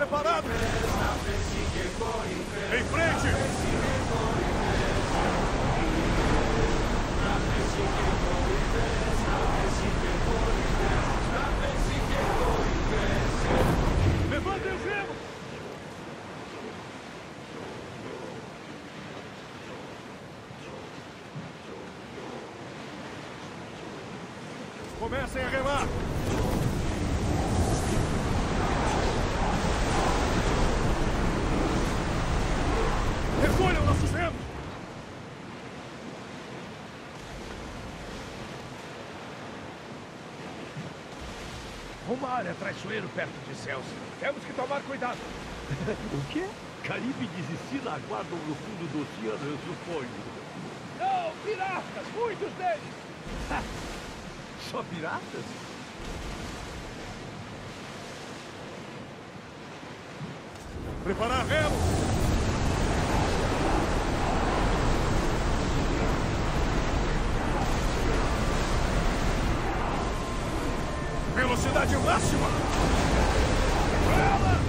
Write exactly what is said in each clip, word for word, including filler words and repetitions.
preparados! Em frente! Levantem os remos! Comecem a remar! Recolham nossos remos! O mar é traiçoeiro perto de Celsius. Temos que tomar cuidado. O quê? Caribe desistir aguardam no fundo do oceano, eu suponho. Não, piratas! Muitos deles! Só piratas? Preparar remo! Velocidade máxima! Ela!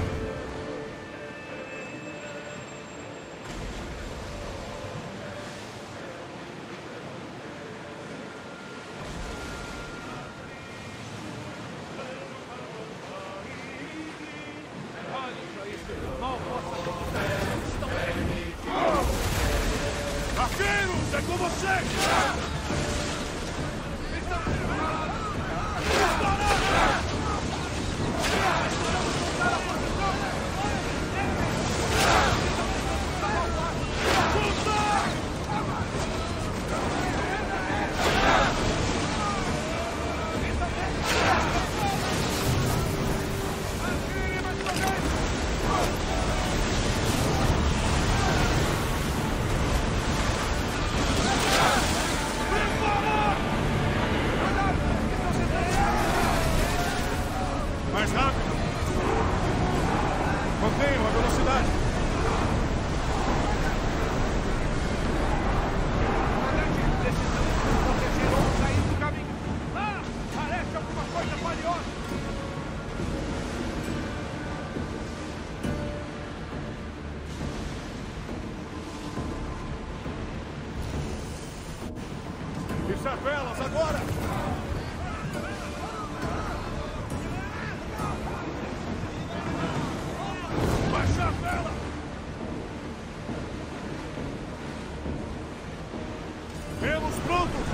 Arqueiros, é com vocês! Mais rápido! Mantenham a velocidade! Precisamos nos proteger ou sair do caminho. Ah! Parece alguma coisa valiosa! Fechar velas agora! Baixa a vela! Remos prontos!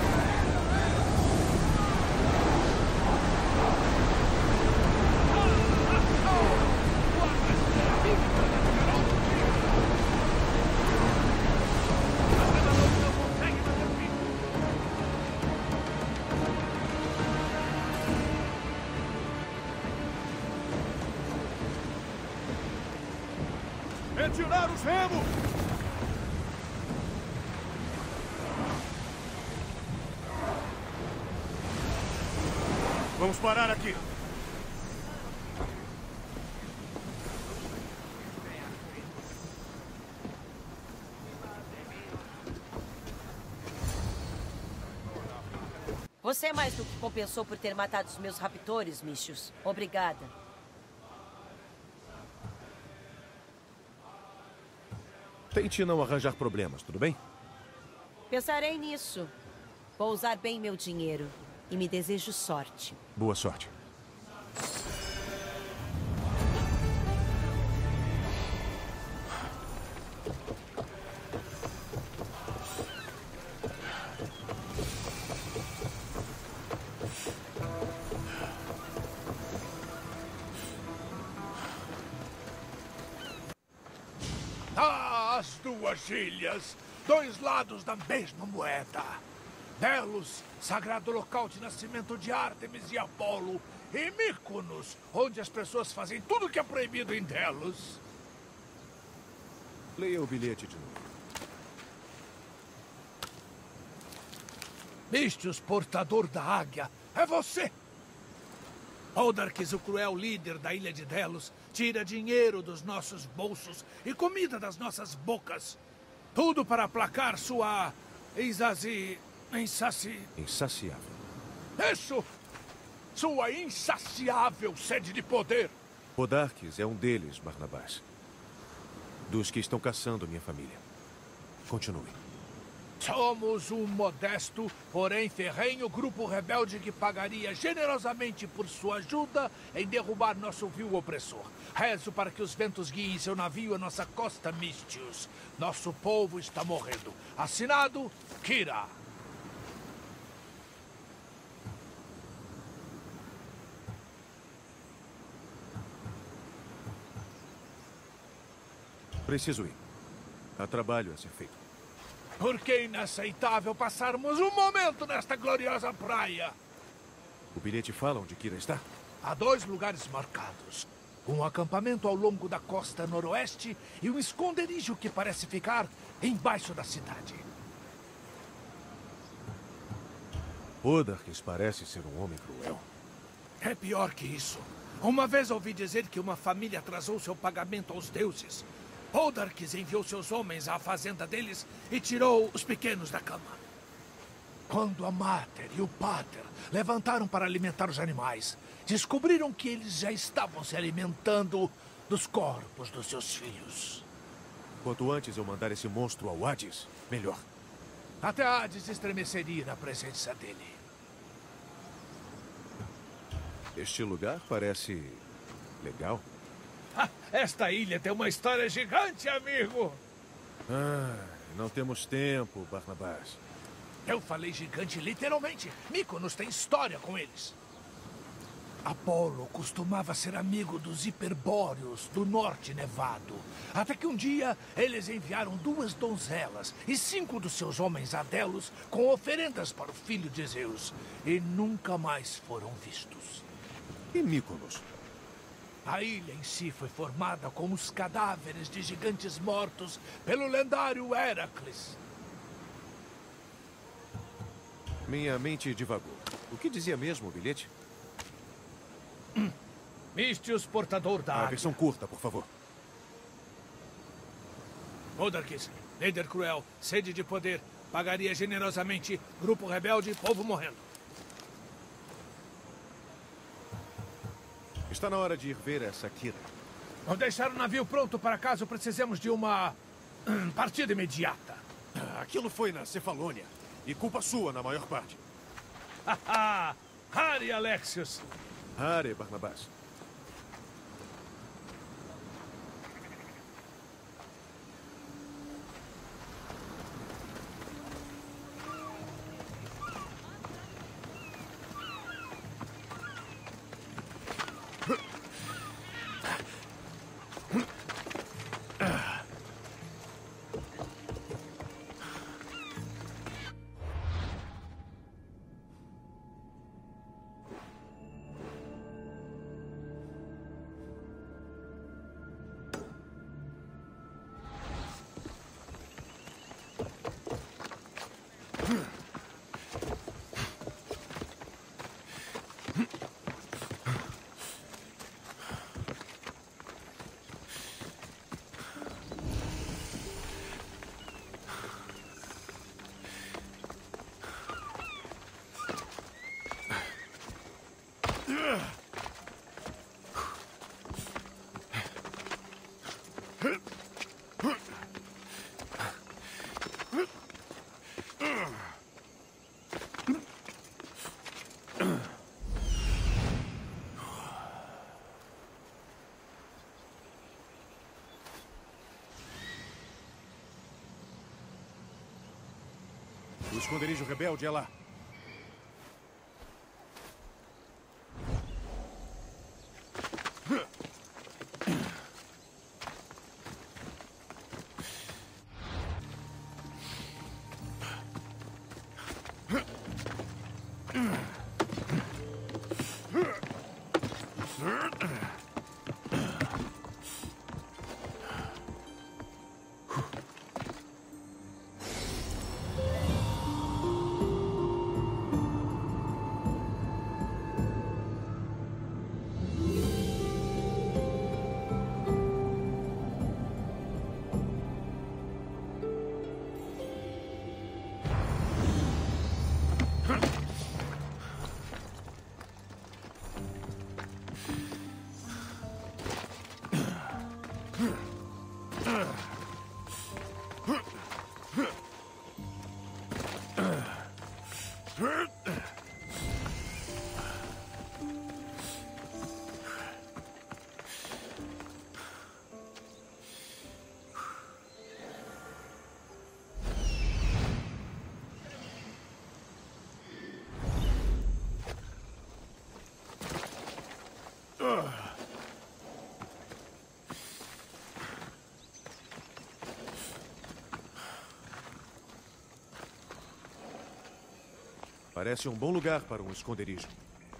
Retirar os remos! Vamos parar aqui. Você é mais do que compensou por ter matado os meus raptores, Michus. Obrigada. Tente não arranjar problemas, tudo bem? Pensarei nisso. Vou usar bem meu dinheiro. E me desejo sorte. Boa sorte. Ah, as duas ilhas! Dois lados da mesma moeda. Delos, sagrado local de nascimento de Ártemis e Apolo. E Mykonos, onde as pessoas fazem tudo que é proibido em Delos. Leia o bilhete de novo. Mistios, portador da águia, é você! Poldarques, o cruel líder da ilha de Delos, tira dinheiro dos nossos bolsos e comida das nossas bocas. Tudo para aplacar sua... Insaci... Insaci... Insaciável. Isso! Sua insaciável sede de poder. Podarques é um deles, Barnabás. Dos que estão caçando minha família. Continue. Somos um modesto, porém ferrenho grupo rebelde que pagaria generosamente por sua ajuda em derrubar nosso vil opressor. Rezo para que os ventos guiem seu navio à nossa costa, Mistios. Nosso povo está morrendo. Assinado, Kira. Preciso ir. Há trabalho a ser feito. Por que inaceitável passarmos um momento nesta gloriosa praia? O bilhete fala onde Kira está? Há dois lugares marcados. Um acampamento ao longo da costa noroeste e um esconderijo que parece ficar embaixo da cidade. Podarques parece ser um homem cruel. É pior que isso. Uma vez ouvi dizer que uma família atrasou seu pagamento aos deuses. Podarques enviou seus homens à fazenda deles e tirou os pequenos da cama. Quando a Mater e o Pater levantaram para alimentar os animais, descobriram que eles já estavam se alimentando dos corpos dos seus filhos. Quanto antes eu mandar esse monstro ao Hades, melhor. Até Hades estremeceria na presença dele. Este lugar parece legal. Esta ilha tem uma história gigante, amigo. Ah, não temos tempo, Barnabás. Eu falei gigante literalmente. Mykonos tem história com eles. Apolo costumava ser amigo dos hiperbóreos do norte nevado. Até que um dia eles enviaram duas donzelas e cinco dos seus homens adelos com oferendas para o filho de Zeus. E nunca mais foram vistos. E Mykonos? A ilha em si foi formada com os cadáveres de gigantes mortos pelo lendário Heracles. Minha mente divagou. O que dizia mesmo o bilhete? Hum. Mistios, portador da A águia. versão curta, por favor. Podarques, líder cruel, sede de poder, pagaria generosamente, grupo rebelde, povo morrendo. Está na hora de ir ver essa Kira. Vou deixar o navio pronto para caso precisemos de uma hum, partida imediata. Aquilo foi na Cefalônia. E culpa sua, na maior parte. Haha! Harry Alexios! Are, Barnabás. O esconderijo rebelde é lá. Parece um bom lugar para um esconderijo.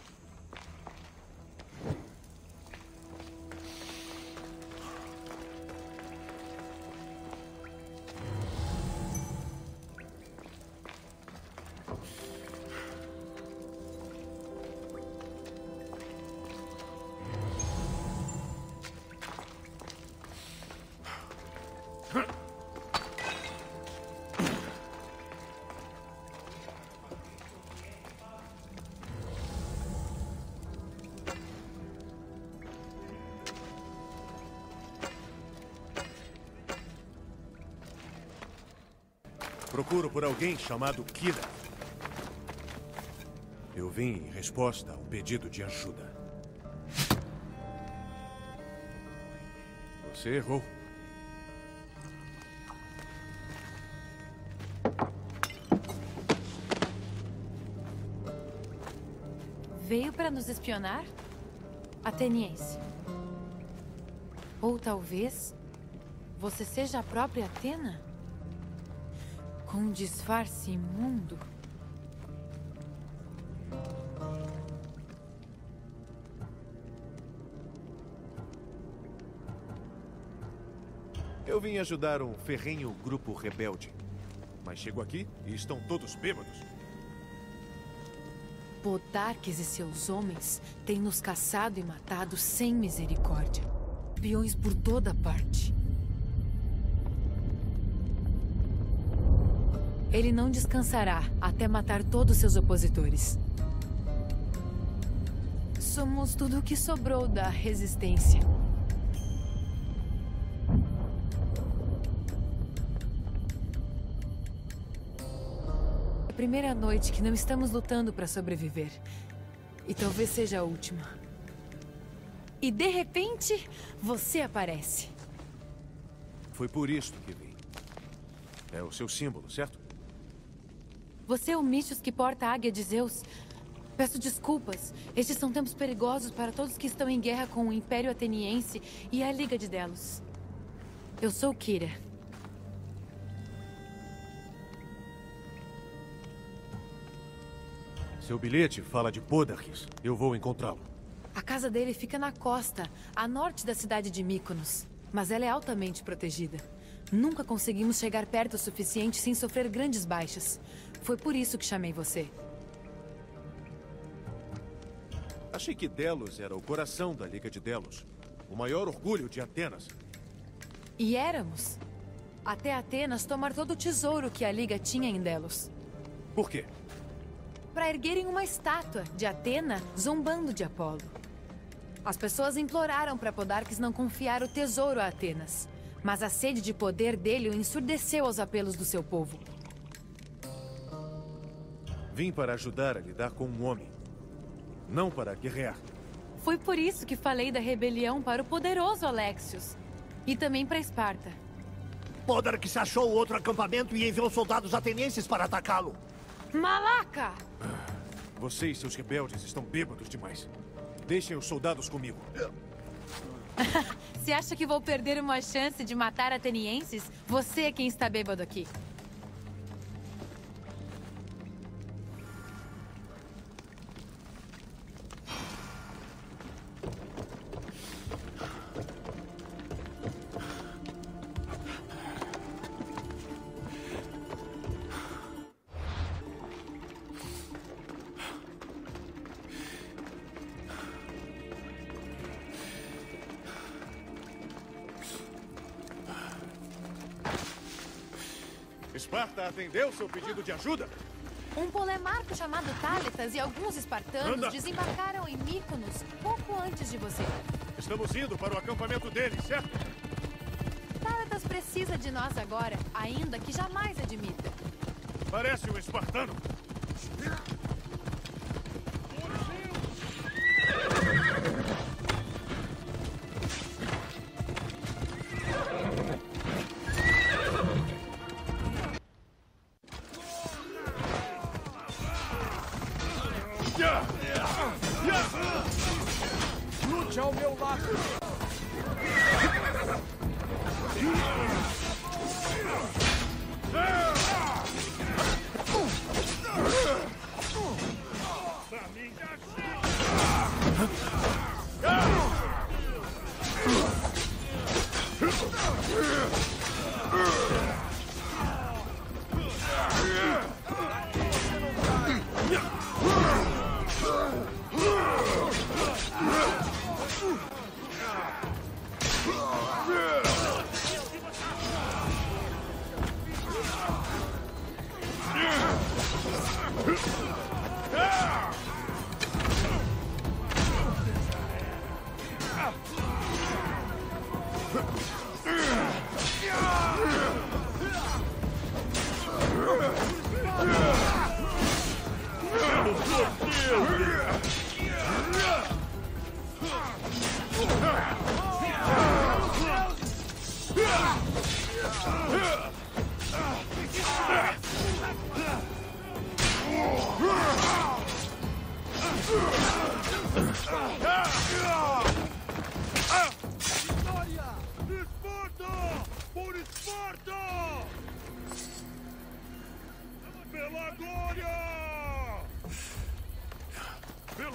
Procuro por alguém chamado Kira. Eu vim em resposta a um pedido de ajuda. Você errou. Veio para nos espionar? Ateniense. Ou talvez você seja a própria Atena? Com um disfarce imundo. Eu vim ajudar um ferrenho grupo rebelde. Mas chego aqui e estão todos bêbados. Podarques e seus homens têm nos caçado e matado sem misericórdia. Peões por toda parte. Ele não descansará até matar todos seus opositores. Somos tudo o que sobrou da resistência. A primeira noite que não estamos lutando para sobreviver. E talvez seja a última. E de repente, você aparece. Foi por isso que vim. É o seu símbolo, certo? Você é o Michos que porta a águia de Zeus. Peço desculpas. Estes são tempos perigosos para todos que estão em guerra com o Império Ateniense e a Liga de Delos. Eu sou Kira. Seu bilhete fala de Podarques. Eu vou encontrá-lo. A casa dele fica na costa, a norte da cidade de Mykonos. Mas ela é altamente protegida. Nunca conseguimos chegar perto o suficiente sem sofrer grandes baixas. Foi por isso que chamei você. Achei que Delos era o coração da Liga de Delos. O maior orgulho de Atenas. E éramos. Até Atenas tomar todo o tesouro que a Liga tinha em Delos. Por quê? Para erguerem uma estátua de Atena zombando de Apolo. As pessoas imploraram para Podarques não confiar o tesouro a Atenas. Mas a sede de poder dele o ensurdeceu aos apelos do seu povo. Vim para ajudar a lidar com um homem. Não para guerrear. Foi por isso que falei da rebelião para o poderoso Alexios. E também para Esparta. Podarques achou outro acampamento e enviou soldados atenienses para atacá-lo. Malaca! Você e seus rebeldes estão bêbados demais. Deixem os soldados comigo. Você acha que vou perder uma chance de matar atenienses? Você é quem está bêbado aqui. Esparta atendeu seu pedido de ajuda? Um polemarco chamado Tálitas e alguns espartanos Anda. desembarcaram em Mykonos pouco antes de você. Estamos indo para o acampamento deles, certo? Tálitas precisa de nós agora, ainda que jamais admita. Parece um espartano. Lute ao meu lado.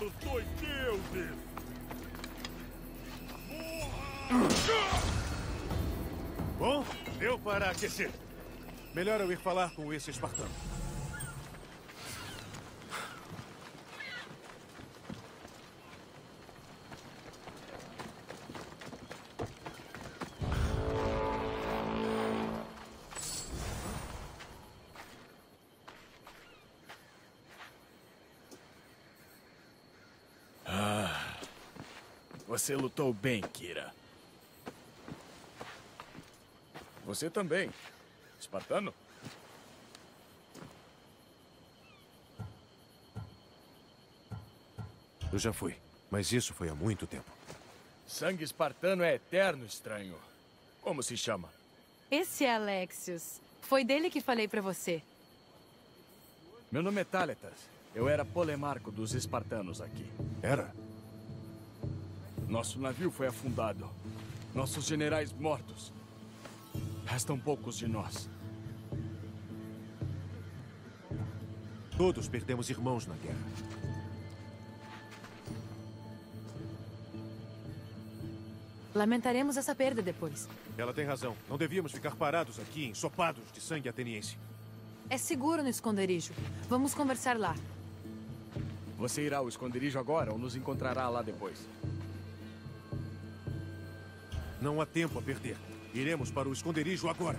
pelos dois deuses! Bom, deu para aquecer. Melhor eu ir falar com esse espartano. Você lutou bem, Kira. Você também, espartano? Eu já fui, mas isso foi há muito tempo. Sangue espartano é eterno, estranho. Como se chama? Esse é Alexios. Foi dele que falei pra você. Meu nome é Táletas. Eu era Polemarco dos espartanos aqui. Era? Nosso navio foi afundado. Nossos generais mortos. Restam poucos de nós. Todos perdemos irmãos na guerra. Lamentaremos essa perda depois. Ela tem razão. Não devíamos ficar parados aqui, ensopados de sangue ateniense. É seguro no esconderijo. Vamos conversar lá. Você irá ao esconderijo agora ou nos encontrará lá depois? Não há tempo a perder. Iremos para o esconderijo agora.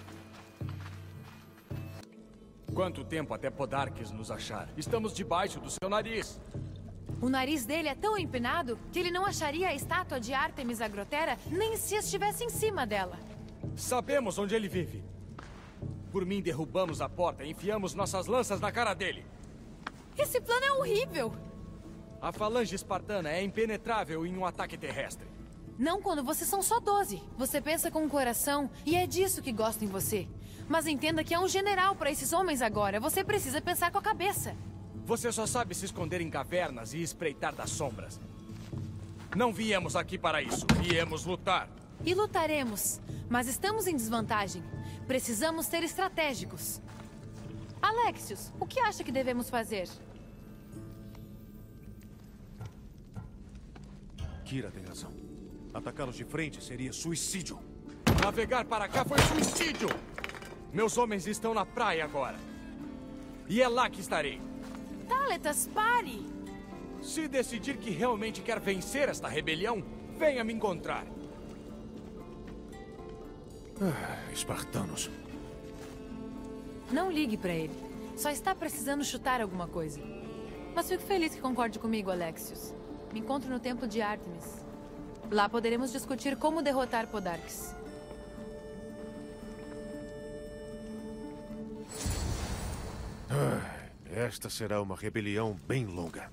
Quanto tempo até Podarques nos achar? Estamos debaixo do seu nariz. O nariz dele é tão empinado que ele não acharia a estátua de Ártemis Agrotera nem se estivesse em cima dela. Sabemos onde ele vive. Por mim, derrubamos a porta e enfiamos nossas lanças na cara dele. Esse plano é horrível! A falange espartana é impenetrável em um ataque terrestre. Não quando vocês são só doze. Você pensa com o coração e é disso que gosto em você. Mas entenda que é um general para esses homens agora. Você precisa pensar com a cabeça. Você só sabe se esconder em cavernas e espreitar das sombras. Não viemos aqui para isso. Viemos lutar. E lutaremos. Mas estamos em desvantagem. Precisamos ser estratégicos. Alexios, o que acha que devemos fazer? Kira tem razão. Atacá-los de frente seria suicídio. Navegar para cá foi suicídio! Meus homens estão na praia agora. E é lá que estarei. Táletas, pare! Se decidir que realmente quer vencer esta rebelião, venha me encontrar. Ah, espartanos. Não ligue pra ele. Só está precisando chutar alguma coisa. Mas fico feliz que concorde comigo, Alexios. Me encontro no templo de Ártemis. Lá poderemos discutir como derrotar Podarques. Ah, esta será uma rebelião bem longa.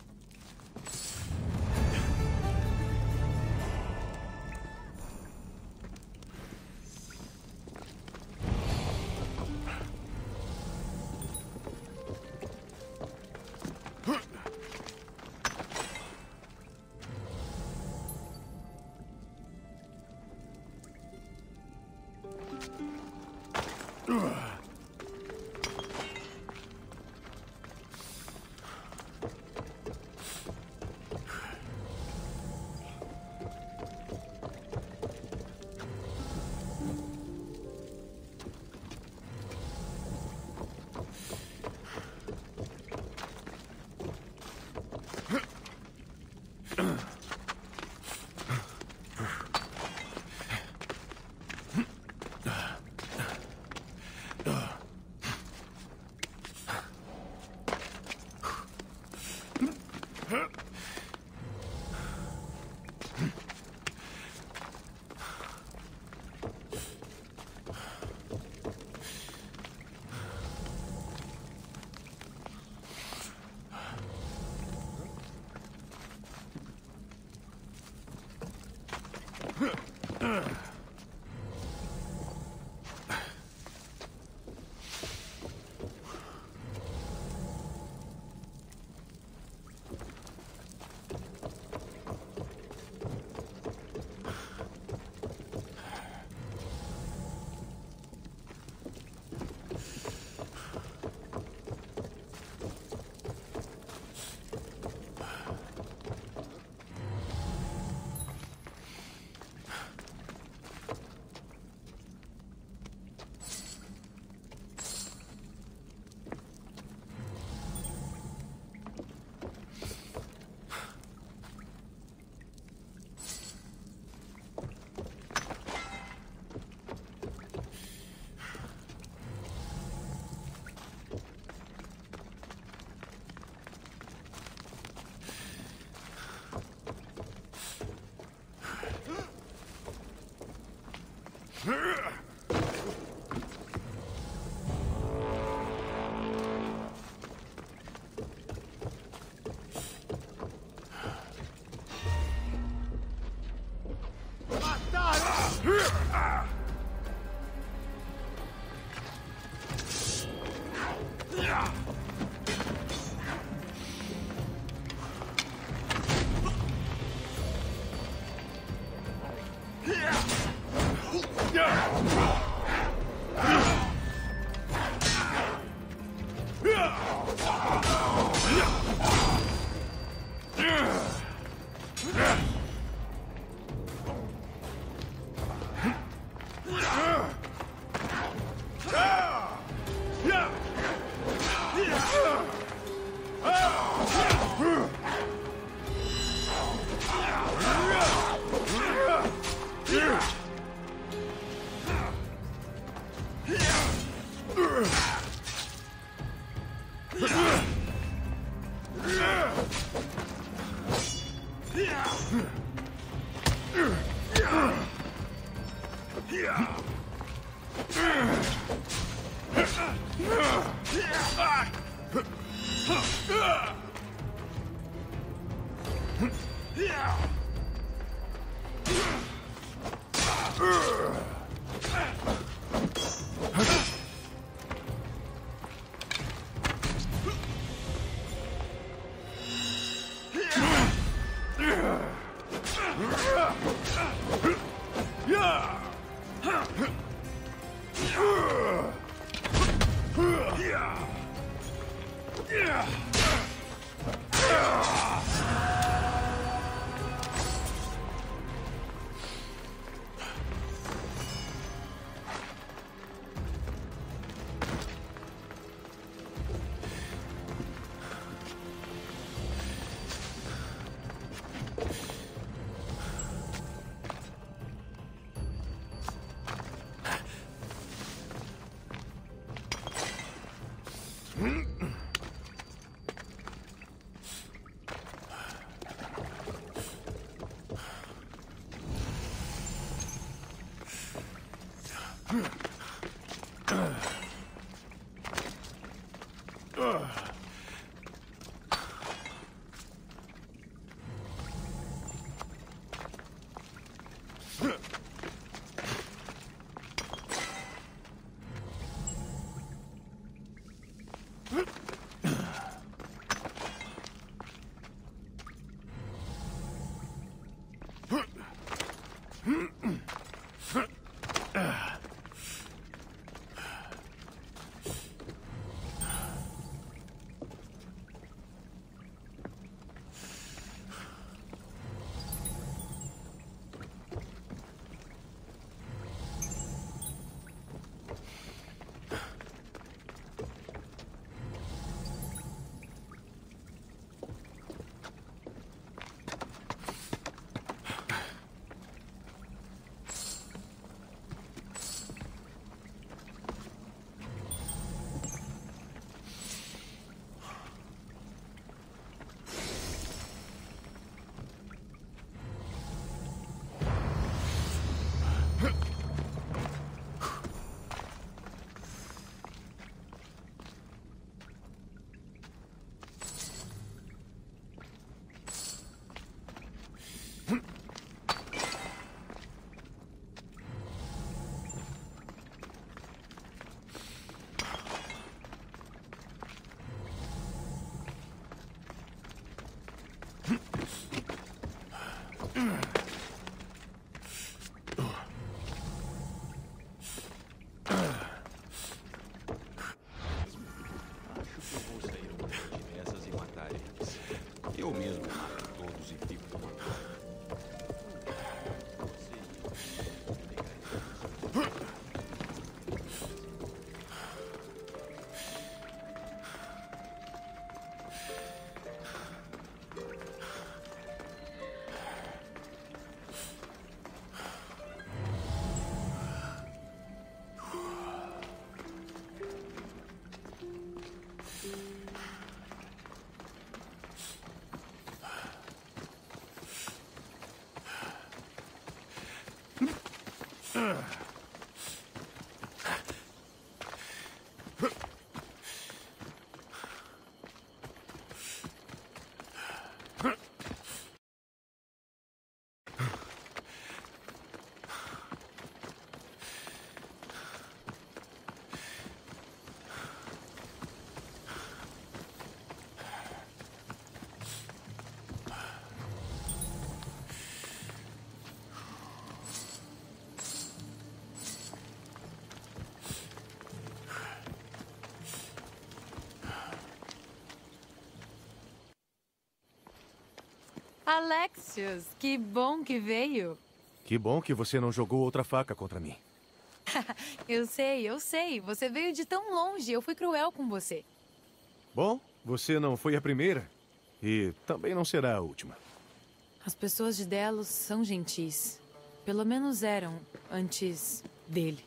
Alexios, que bom que veio. Que bom que você não jogou outra faca contra mim. Eu sei, eu sei. Você veio de tão longe. Eu fui cruel com você. Bom, você não foi a primeira. E também não será a última. As pessoas de Delos são gentis. Pelo menos eram antes dele.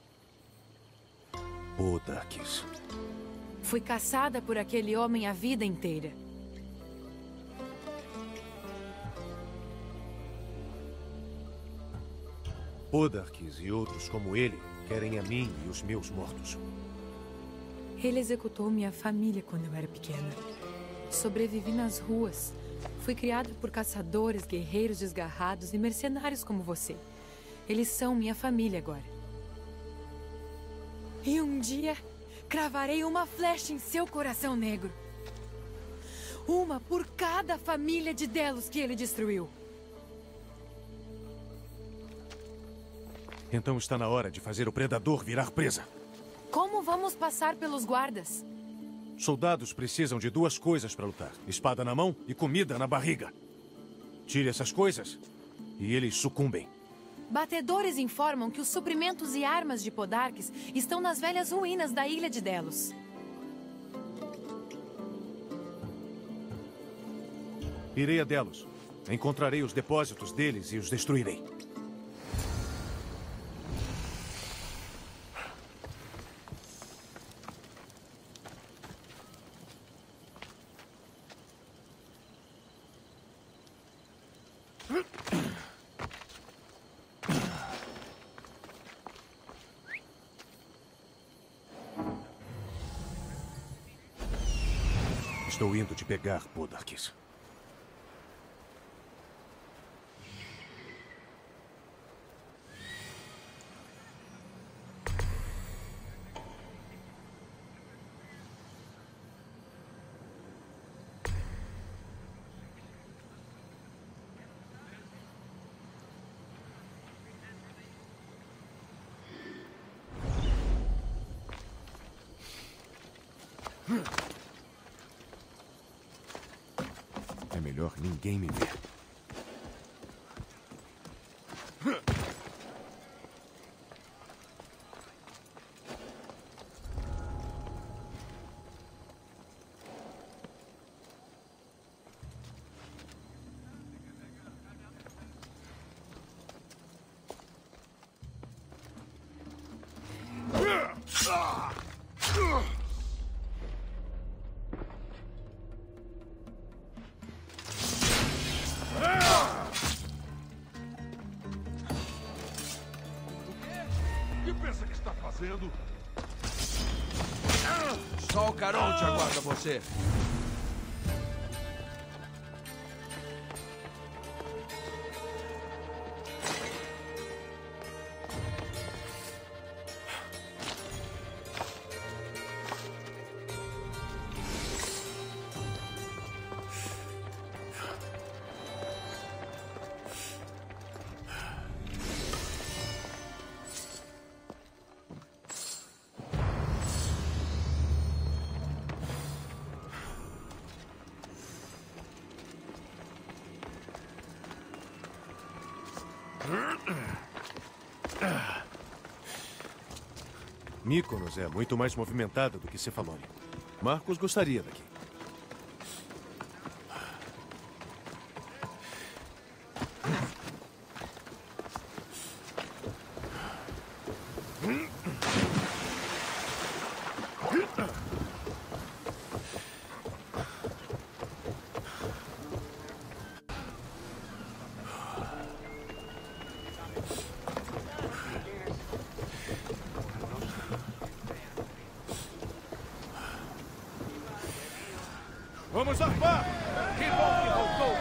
Podarkes. Fui caçada por aquele homem a vida inteira. Podarkes e outros como ele querem a mim e os meus mortos. Ele executou minha família quando eu era pequena. Sobrevivi nas ruas. Fui criado por caçadores, guerreiros desgarrados e mercenários como você. Eles são minha família agora. E um dia, cravarei uma flecha em seu coração negro. Uma por cada família de Delos que ele destruiu. Então está na hora de fazer o predador virar presa. Como vamos passar pelos guardas? Soldados precisam de duas coisas para lutar. Espada na mão e comida na barriga. Tire essas coisas e eles sucumbem. Batedores informam que os suprimentos e armas de Podarkes estão nas velhas ruínas da ilha de Delos. Irei a Delos. Encontrarei os depósitos deles e os destruirei. Estou indo te pegar, Podarkes. É melhor ninguém me ver. Só o Caronte aguarda você. Mykonos é muito mais movimentada do que Cefalônia. Marcos gostaria daqui. Vamos armar! Que bom que voltou!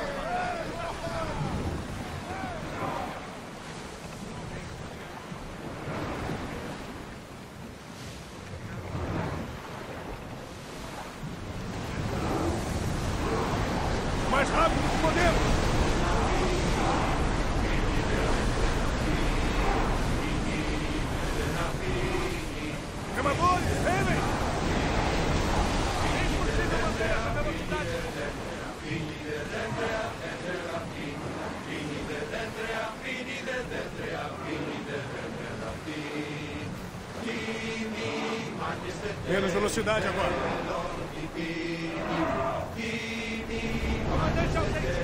Mais rápido que podemos! Remadores, remem! É impossível manter essa velocidade! Menos velocidade agora. Deixa eu ver.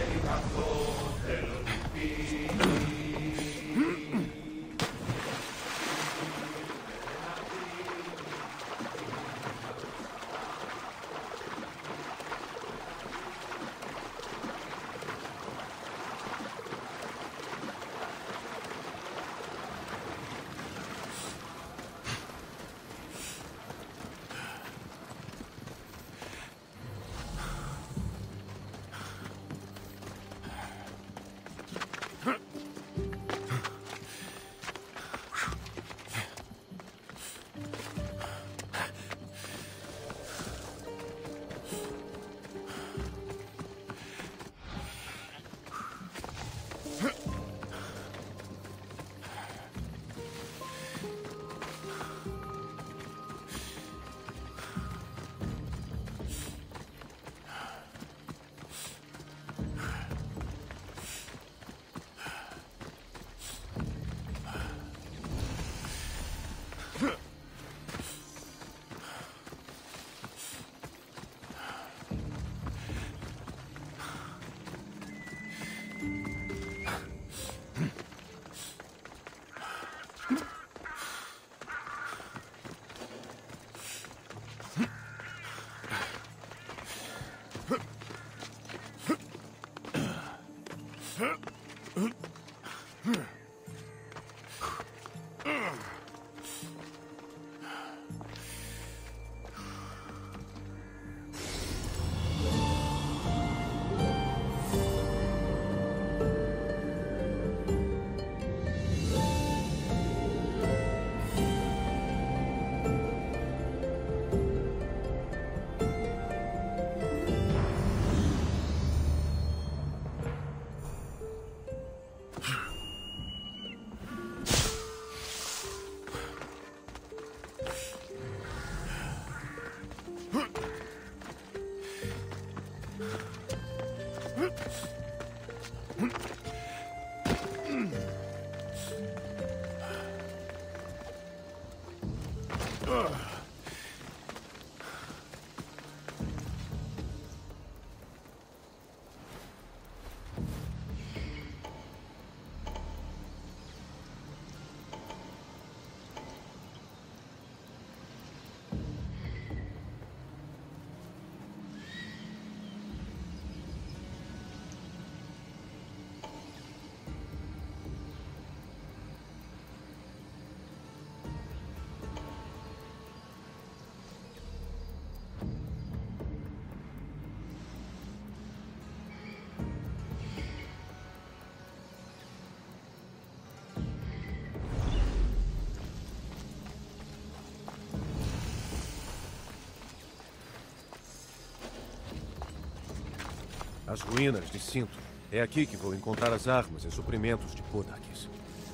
As ruínas de Cinto. É aqui que vou encontrar as armas e suprimentos de Podarkes.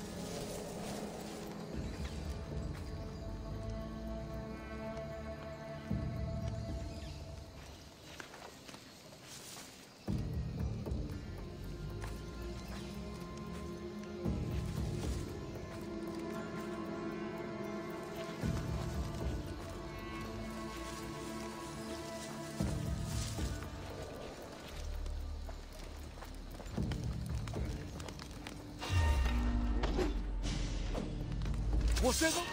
Você não...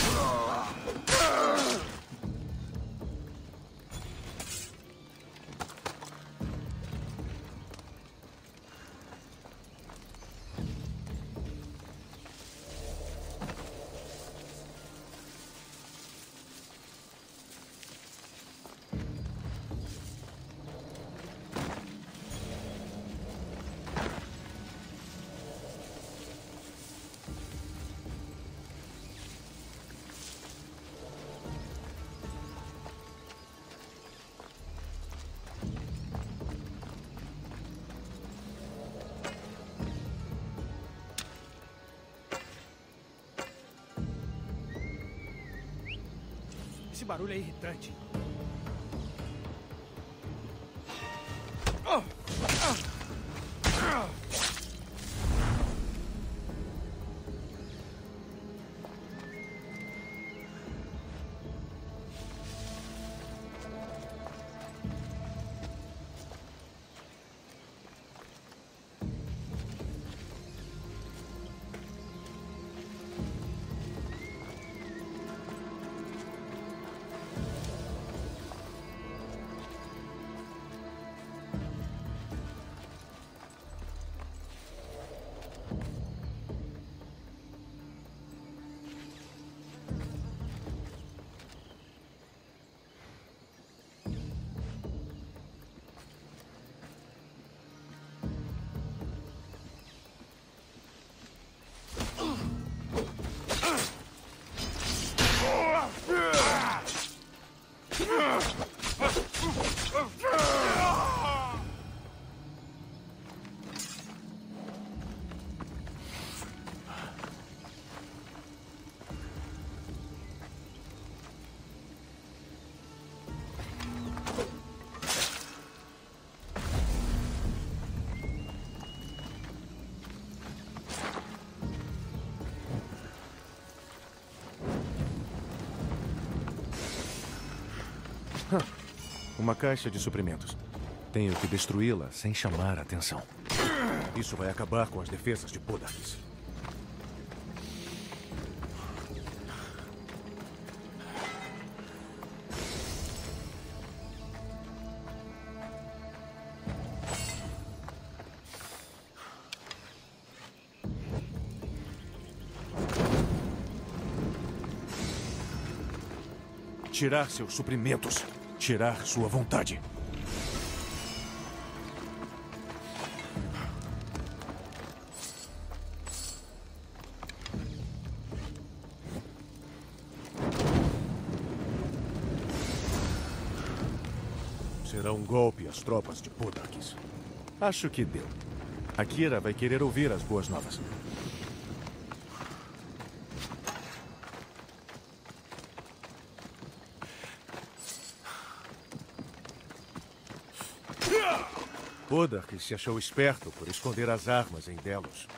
Esse barulho é irritante. Oh! Ah! Ah! Uma caixa de suprimentos. Tenho que destruí-la sem chamar a atenção. Isso vai acabar com as defesas de Podarkes. Tirar seus suprimentos. Tirar sua vontade. Será um golpe às tropas de Podarkes. Acho que deu. A Kira vai querer ouvir as boas novas. Podarkes se achou esperto por esconder as armas em Delos.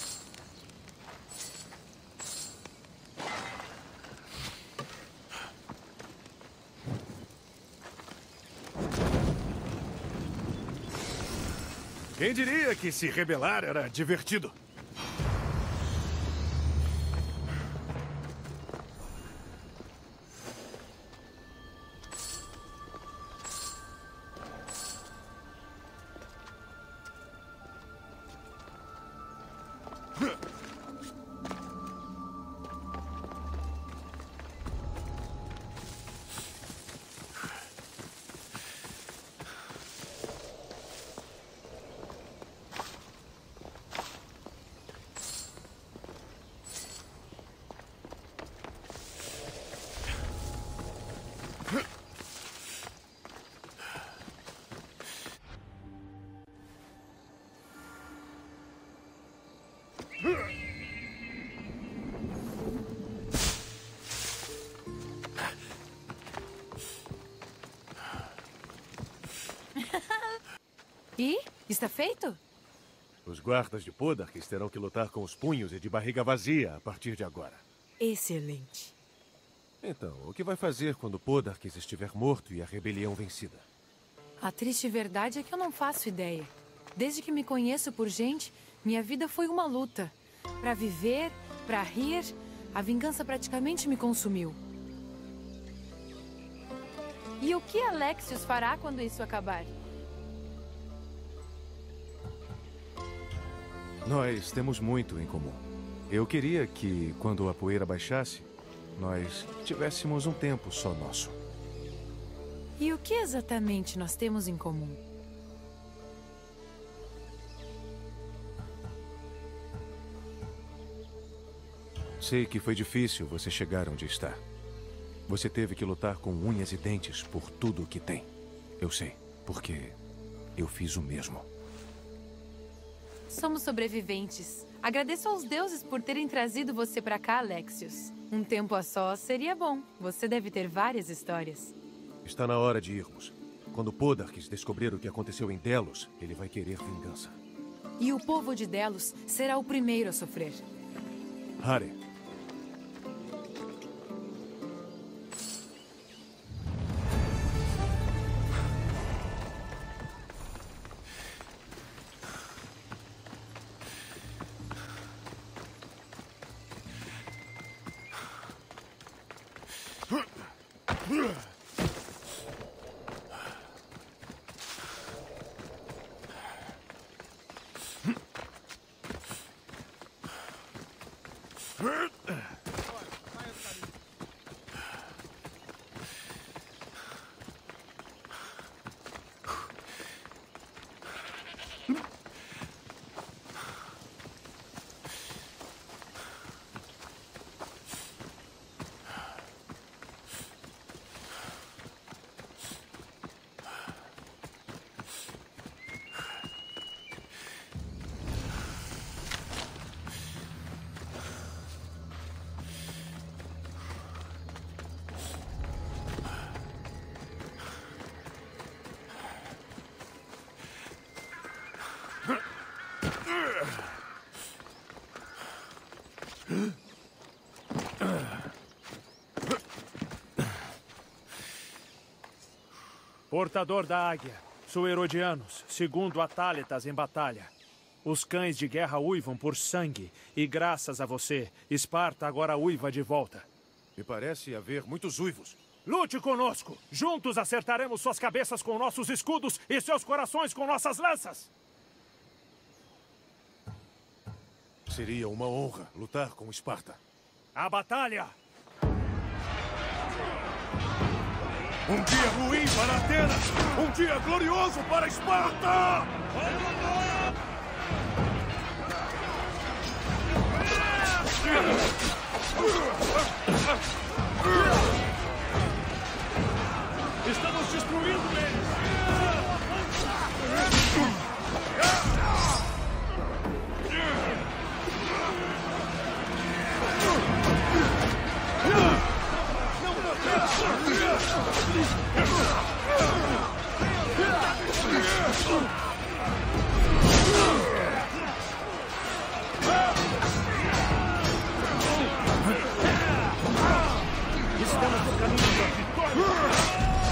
Quem diria que se rebelar era divertido? E? Está feito? Os guardas de Podarkes terão que lutar com os punhos e de barriga vazia a partir de agora. Excelente. Então, o que vai fazer quando Podarkes estiver morto e a rebelião vencida? A triste verdade é que eu não faço ideia. Desde que me conheço por gente, minha vida foi uma luta. Para viver, para rir, a vingança praticamente me consumiu. E o que Alexios fará quando isso acabar? Nós temos muito em comum. Eu queria que, quando a poeira baixasse, nós tivéssemos um tempo só nosso. E o que exatamente nós temos em comum? Sei que foi difícil você chegar onde está. Você teve que lutar com unhas e dentes por tudo o que tem. Eu sei, porque eu fiz o mesmo. Somos sobreviventes. Agradeço aos deuses por terem trazido você pra cá, Alexios. Um tempo a sós seria bom. Você deve ter várias histórias. Está na hora de irmos. Quando Podarkes descobrir o que aconteceu em Delos, ele vai querer vingança. E o povo de Delos será o primeiro a sofrer. Hare. Portador da águia, Suerodianos, segundo Atáletas em batalha. Os cães de guerra uivam por sangue, e graças a você, Esparta agora uiva de volta. Me parece haver muitos uivos. Lute conosco! Juntos acertaremos suas cabeças com nossos escudos e seus corações com nossas lanças! Seria uma honra lutar com Esparta. A batalha! Um dia ruim para Atenas! Um dia glorioso para Esparta! Estamos destruindo eles! Estamos no caminho da vitória!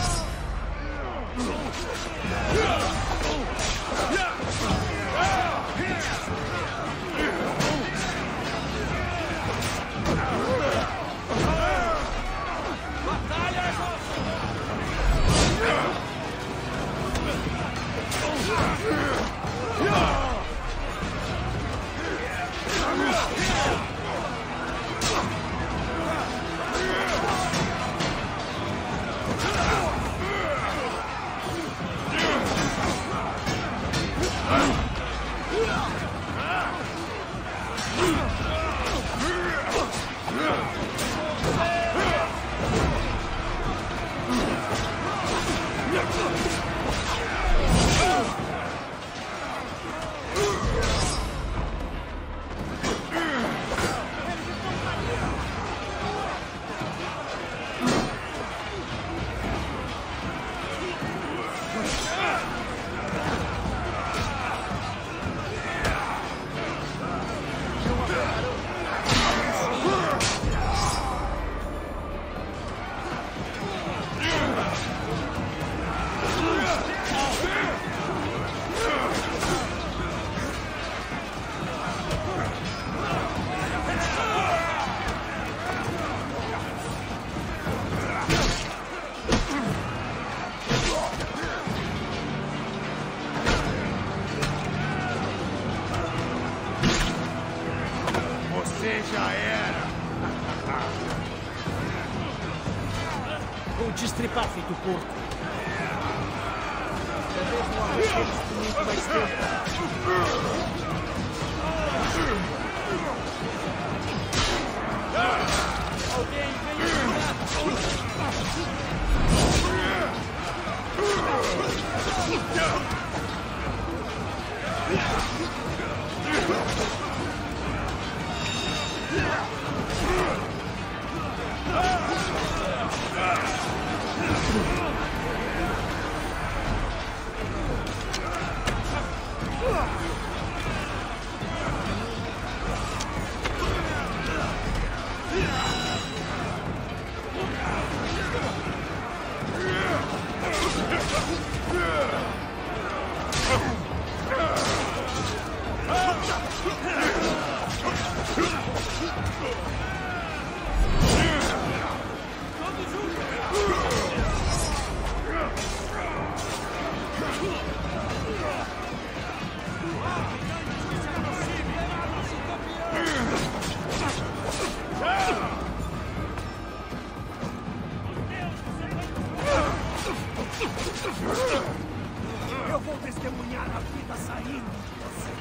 Já era! Vou te estripar, feito porco. Talvez não aguentemos por muito mais tempo. Alguém vem Eu vou testemunhar a vida saindo de você.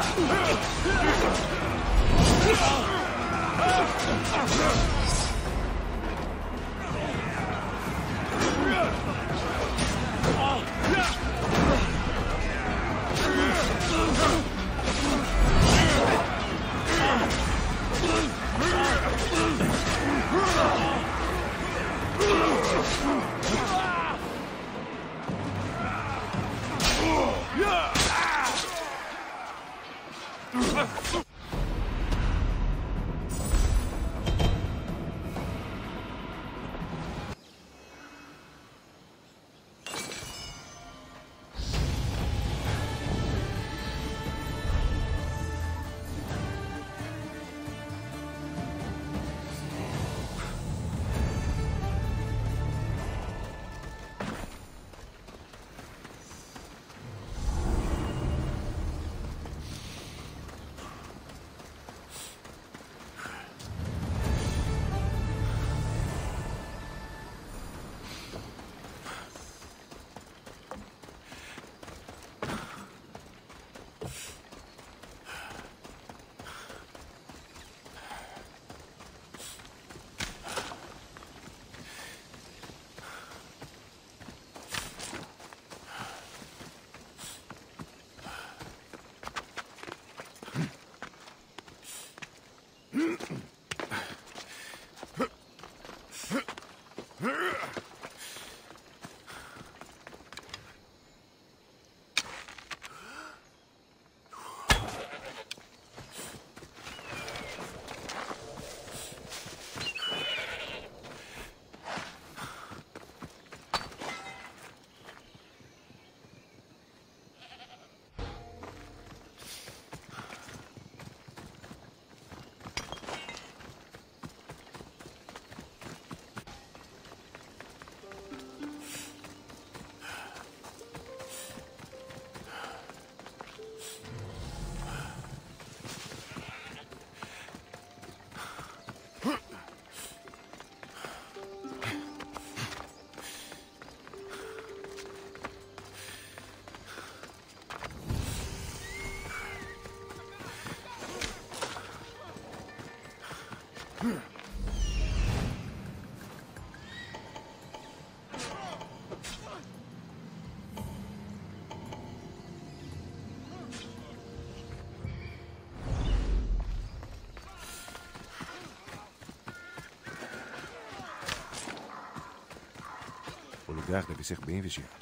O lugar deve ser bem vigiado.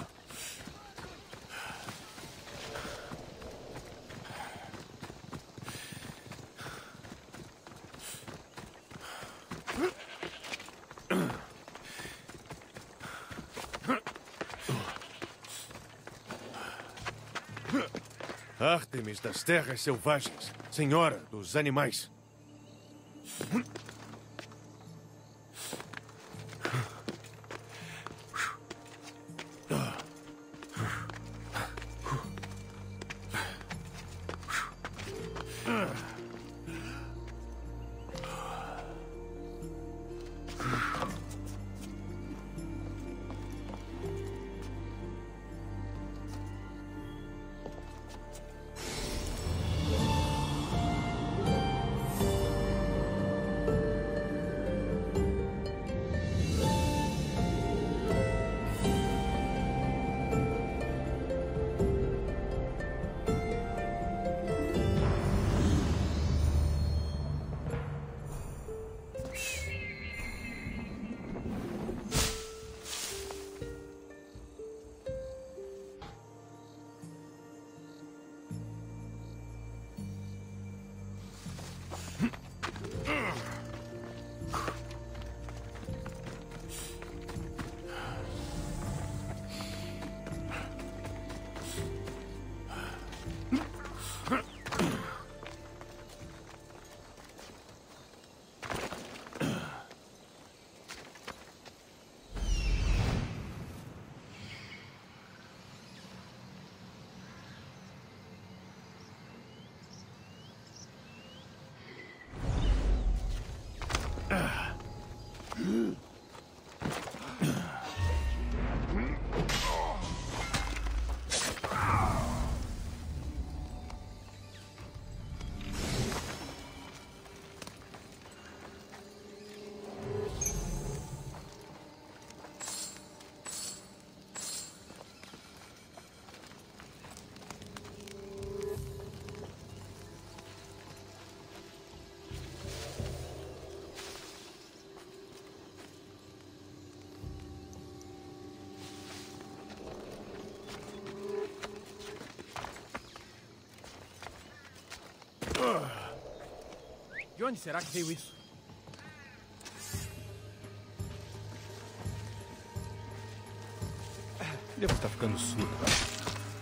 Ártemis das Terras Selvagens, Senhora dos Animais. onde será que veio isso? Devo estar ficando surdo.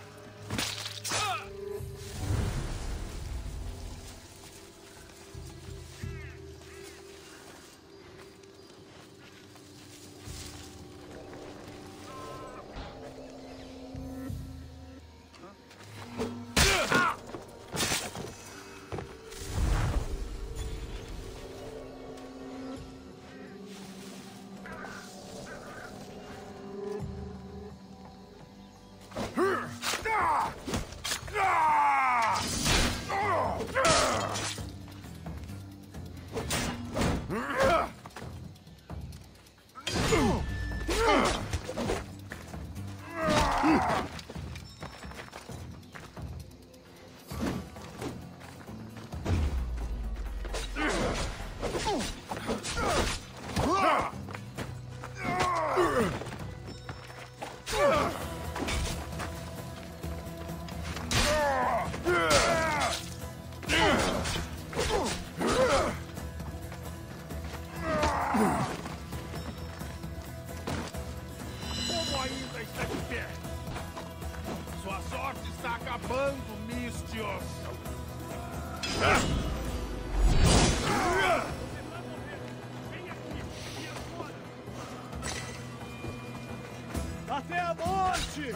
Como ainda está de pé? Sua sorte está acabando, Misthios. Até a morte!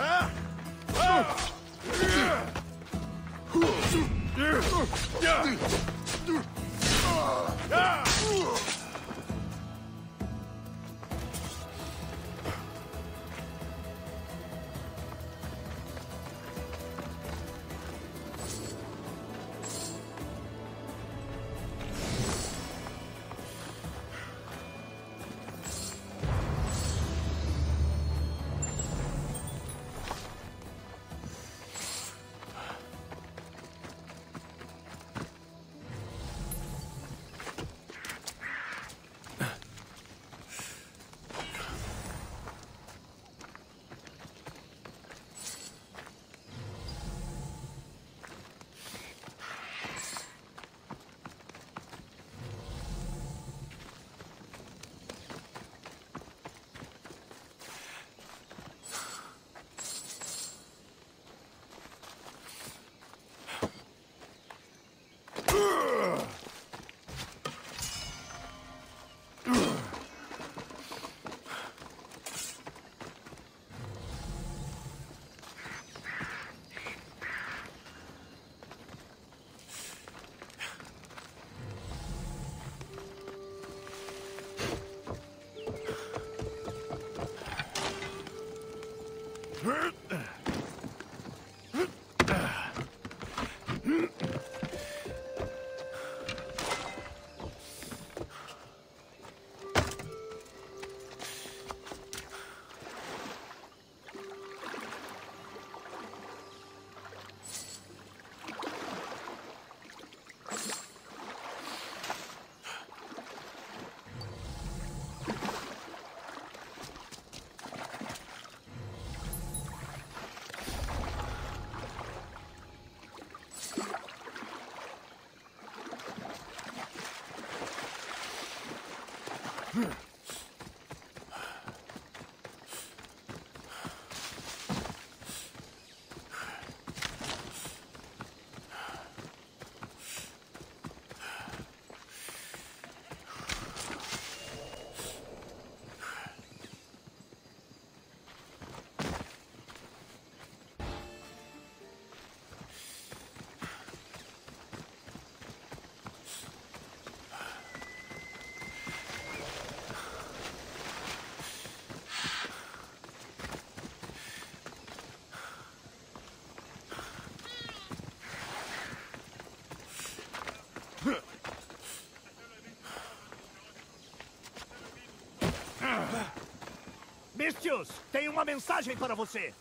Misthios, tenho uma mensagem para você.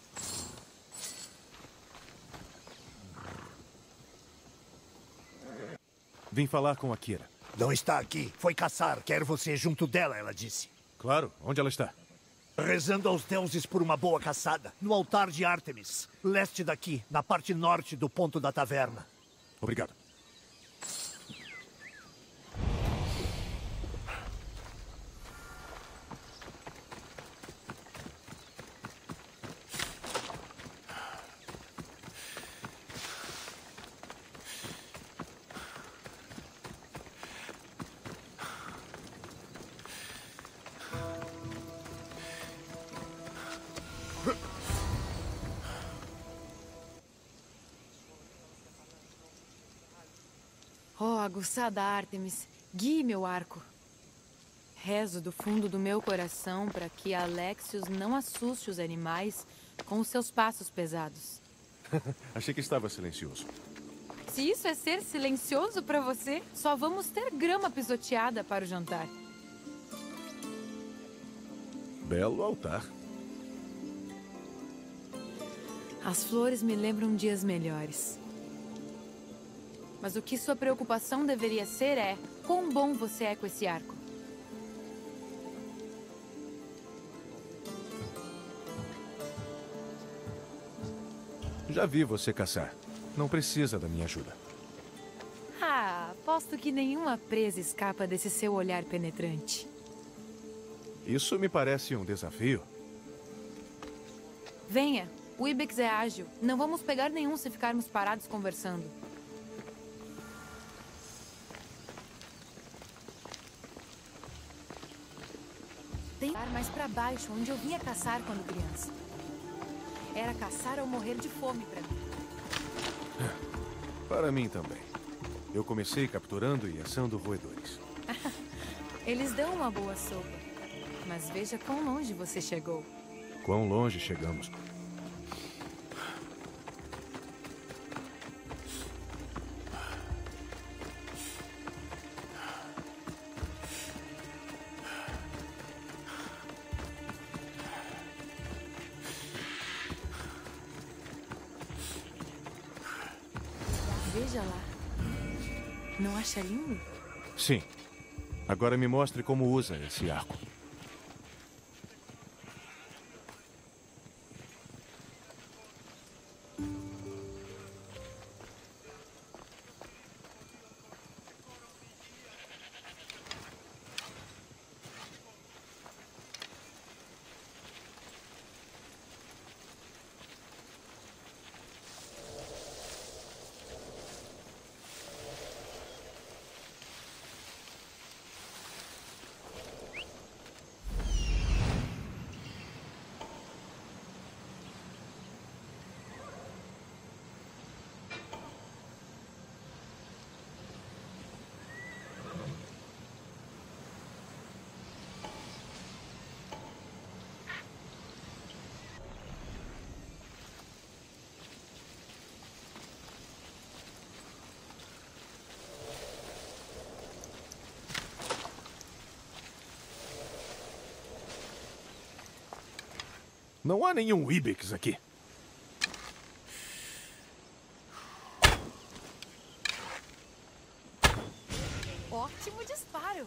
Vim falar com a Kira. Não está aqui. Foi caçar. Quero você junto dela, ela disse. Claro. Onde ela está? Rezando aos deuses por uma boa caçada. No altar de Ártemis. Leste daqui, na parte norte do ponto da taverna. Obrigado. aguçada Ártemis, guie meu arco. Rezo do fundo do meu coração para que Alexios não assuste os animais com os seus passos pesados. Achei que estava silencioso. Se isso é ser silencioso para você, só vamos ter grama pisoteada para o jantar. Belo altar. As flores me lembram dias melhores. Mas o que sua preocupação deveria ser é quão bom você é com esse arco. Já vi você caçar. Não precisa da minha ajuda. Ah, aposto que nenhuma presa escapa desse seu olhar penetrante. Isso me parece um desafio. Venha, o Ibex é ágil. Não vamos pegar nenhum se ficarmos parados conversando. Tem que ir mais pra baixo, onde eu vinha caçar quando criança. Era caçar ou morrer de fome pra mim. Para mim também. Eu comecei capturando e assando roedores. Eles dão uma boa sopa. Mas veja quão longe você chegou. Quão longe chegamos. Veja lá. Não acha lindo? Sim. Agora me mostre como usa esse arco. Não há nenhum Ibex aqui. Ótimo disparo.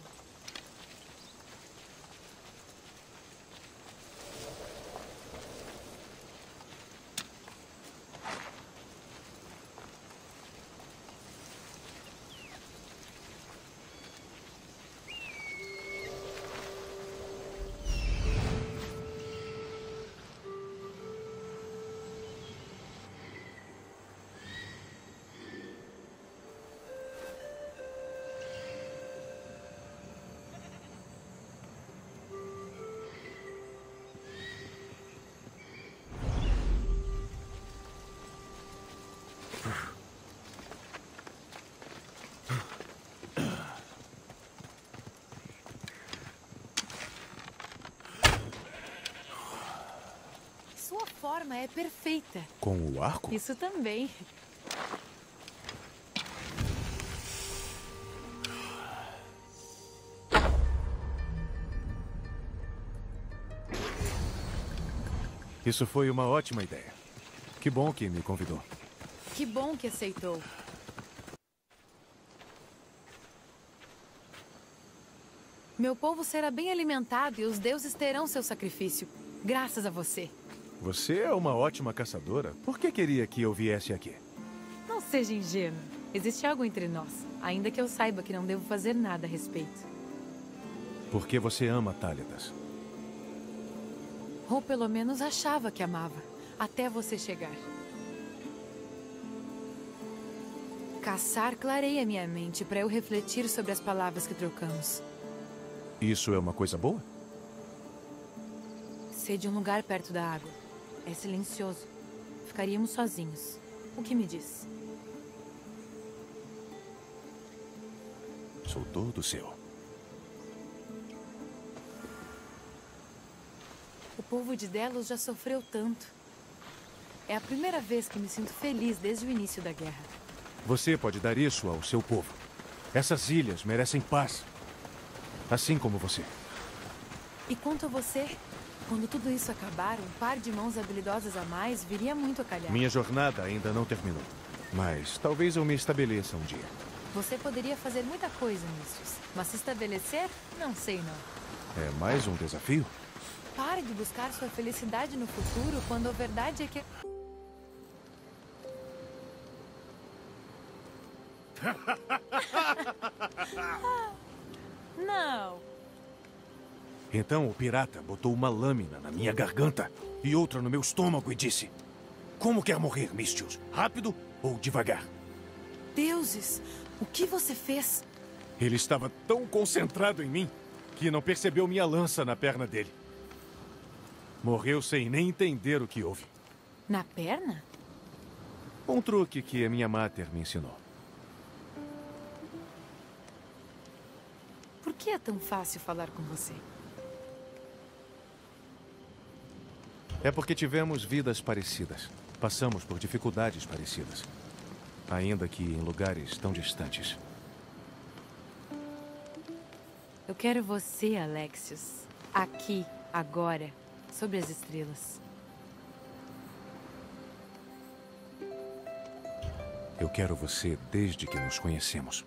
Sua forma é perfeita. Com o arco? Isso também. Isso foi uma ótima ideia. Que bom que me convidou. Que bom que aceitou. Meu povo será bem alimentado e os deuses terão seu sacrifício. Graças a você. Você é uma ótima caçadora. Por que queria que eu viesse aqui? Não seja ingênuo. Existe algo entre nós, ainda que eu saiba que não devo fazer nada a respeito. Porque você ama Tálitas. Ou pelo menos achava que amava, até você chegar. Caçar clareia minha mente para eu refletir sobre as palavras que trocamos. Isso é uma coisa boa? Sei de um lugar perto da água. É silencioso. Ficaríamos sozinhos. O que me diz? Sou todo seu. O povo de Delos já sofreu tanto. É a primeira vez que me sinto feliz desde o início da guerra. Você pode dar isso ao seu povo. Essas ilhas merecem paz. Assim como você. E quanto a você? Quando tudo isso acabar, um par de mãos habilidosas a mais viria muito a calhar. Minha jornada ainda não terminou. Mas talvez eu me estabeleça um dia. Você poderia fazer muita coisa, Místios. Mas se estabelecer, não sei não. É mais um desafio? Pare de buscar sua felicidade no futuro quando a verdade é que... Não. Então o pirata botou uma lâmina na minha garganta e outra no meu estômago e disse: como quer morrer, Místios? Rápido ou devagar? Deuses, o que você fez? Ele estava tão concentrado em mim que não percebeu minha lança na perna dele. Morreu sem nem entender o que houve. Na perna? Um truque que a minha máter me ensinou. Por que é tão fácil falar com você? É porque tivemos vidas parecidas. Passamos por dificuldades parecidas. Ainda que em lugares tão distantes. Eu quero você, Alexios. Aqui, agora, sobre as estrelas. Eu quero você desde que nos conhecemos.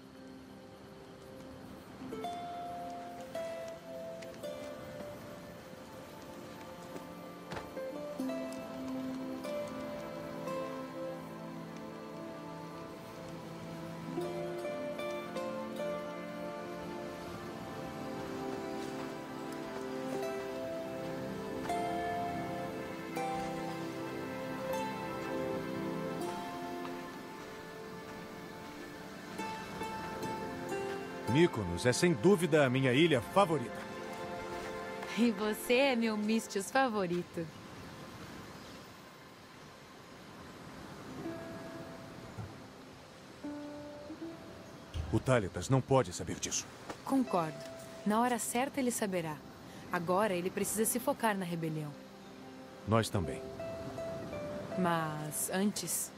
Mykonos é sem dúvida a minha ilha favorita. E você é meu Místios favorito. O Tálitas não pode saber disso. Concordo. Na hora certa ele saberá. Agora ele precisa se focar na rebelião. Nós também. Mas antes...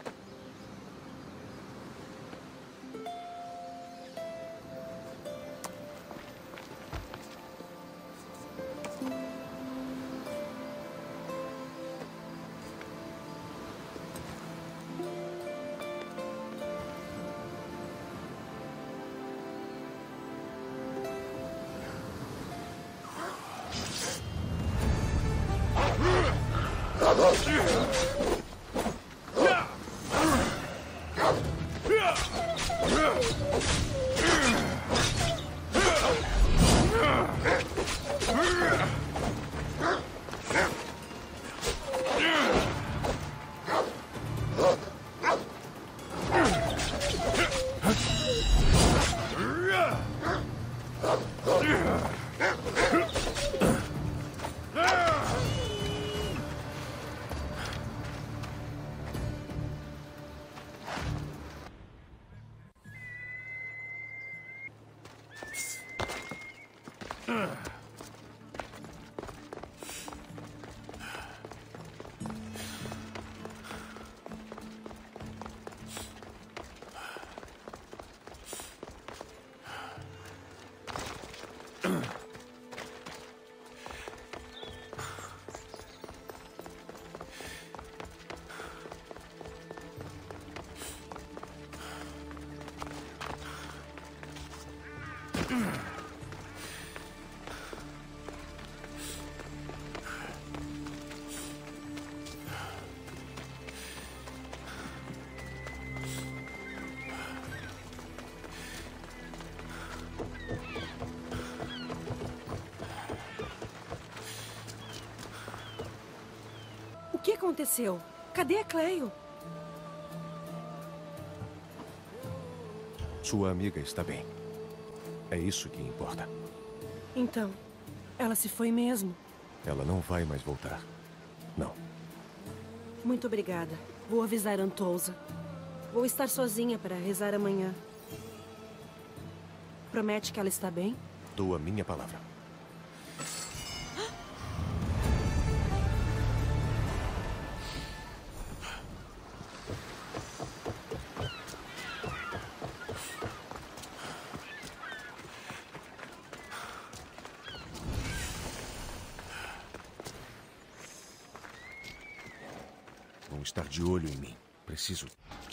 O que aconteceu? Cadê a Cleo? Sua amiga está bem. É isso que importa. Então, ela se foi mesmo? Ela não vai mais voltar. Não. Muito obrigada. Vou avisar Antousa. Vou estar sozinha para rezar amanhã. Promete que ela está bem? Dou a minha palavra. Vão estar de olho em mim. Preciso...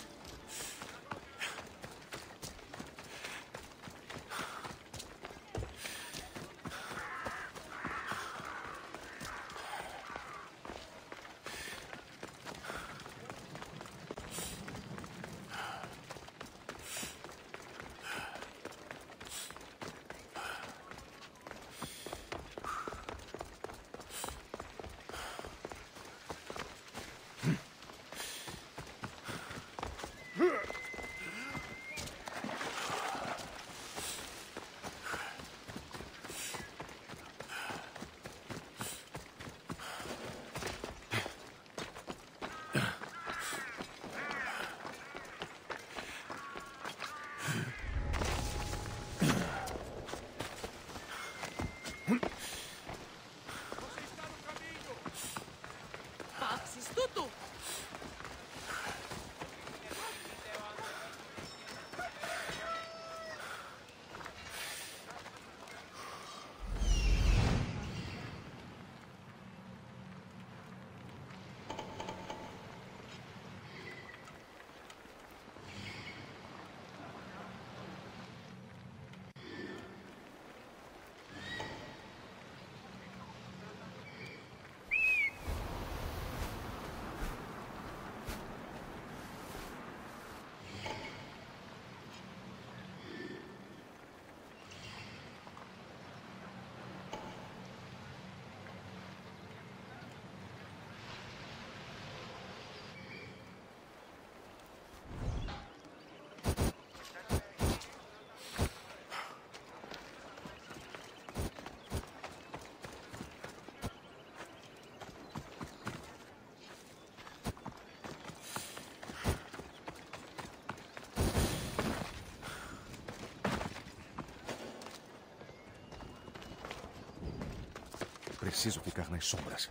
Preciso ficar nas sombras.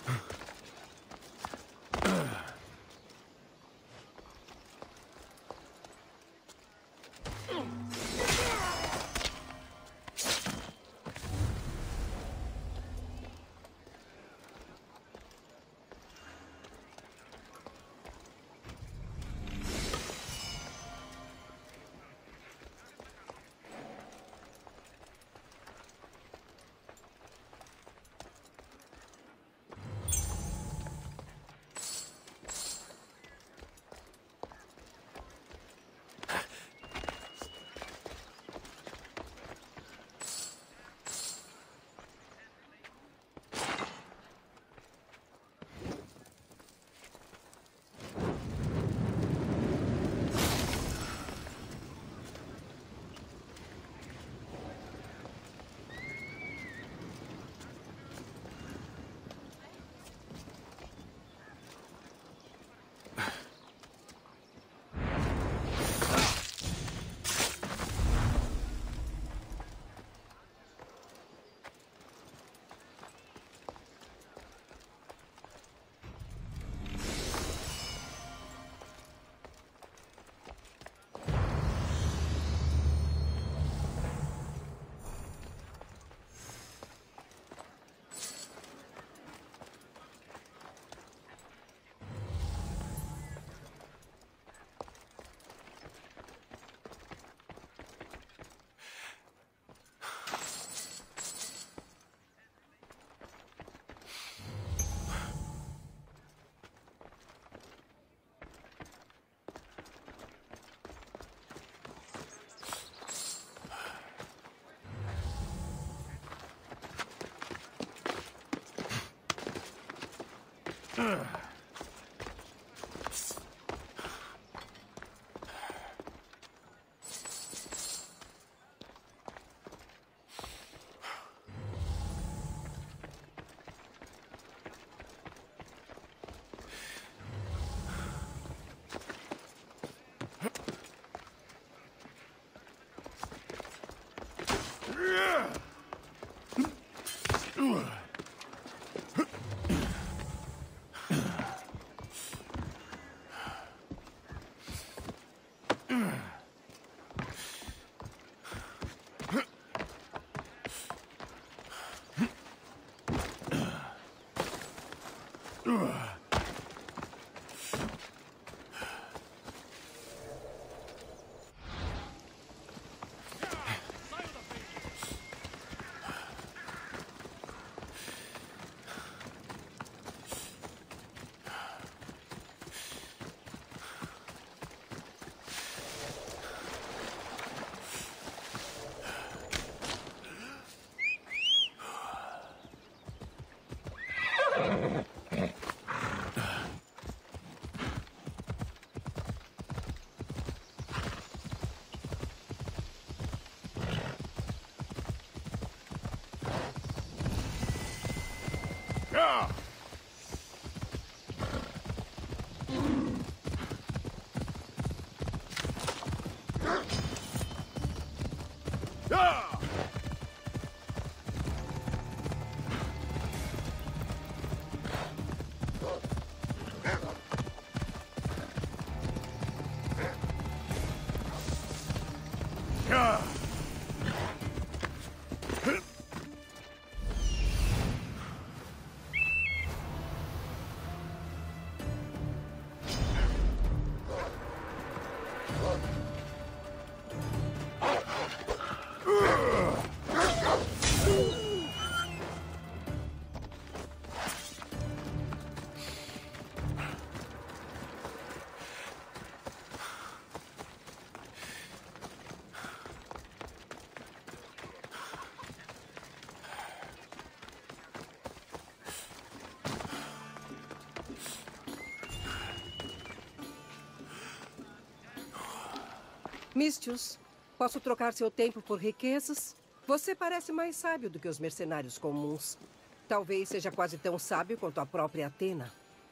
Misthios, posso trocar seu tempo por riquezas? Você parece mais sábio do que os mercenários comuns. Talvez seja quase tão sábio quanto a própria Athena.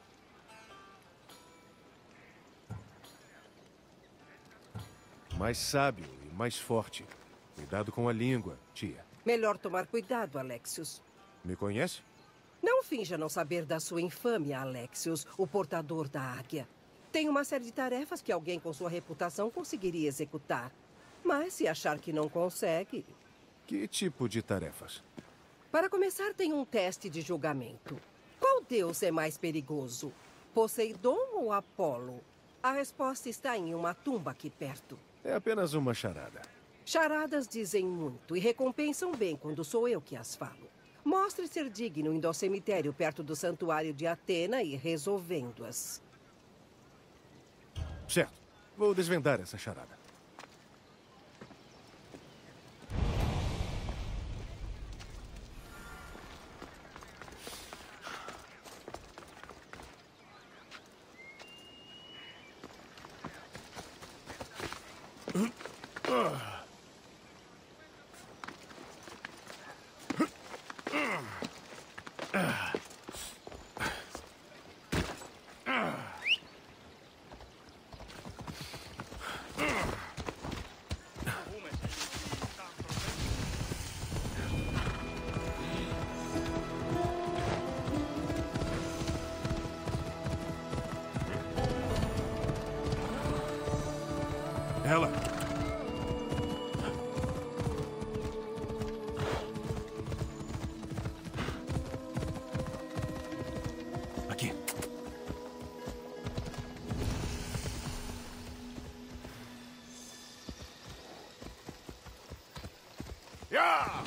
Mais sábio e mais forte. Cuidado com a língua, tia. Melhor tomar cuidado, Alexios. Me conhece? Não finja não saber da sua infâmia, Alexios, o portador da águia. Tem uma série de tarefas que alguém com sua reputação conseguiria executar. Mas se achar que não consegue... Que tipo de tarefas? Para começar, tem um teste de julgamento. Qual deus é mais perigoso? Poseidon ou Apolo? A resposta está em uma tumba aqui perto. É apenas uma charada. Charadas dizem muito e recompensam bem quando sou eu que as falo. Mostre ser digno indo ao cemitério perto do santuário de Atena e resolvendo-as. Certo. Vou desvendar essa charada. Ela. Aqui. Yeah!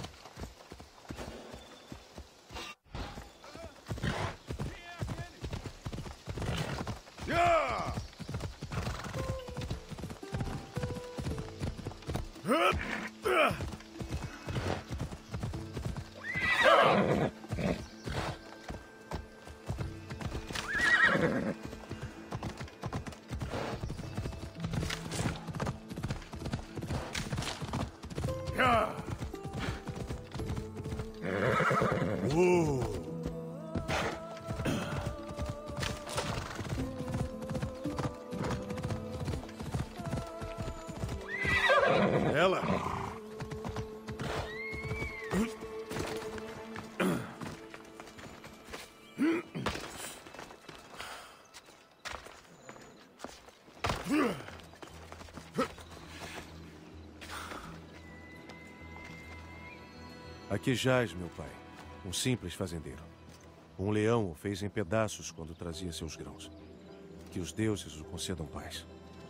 Yeah! Ela. Aqui jaz meu pai, um simples fazendeiro. Um leão o fez em pedaços quando trazia seus grãos. Que os deuses o concedam paz.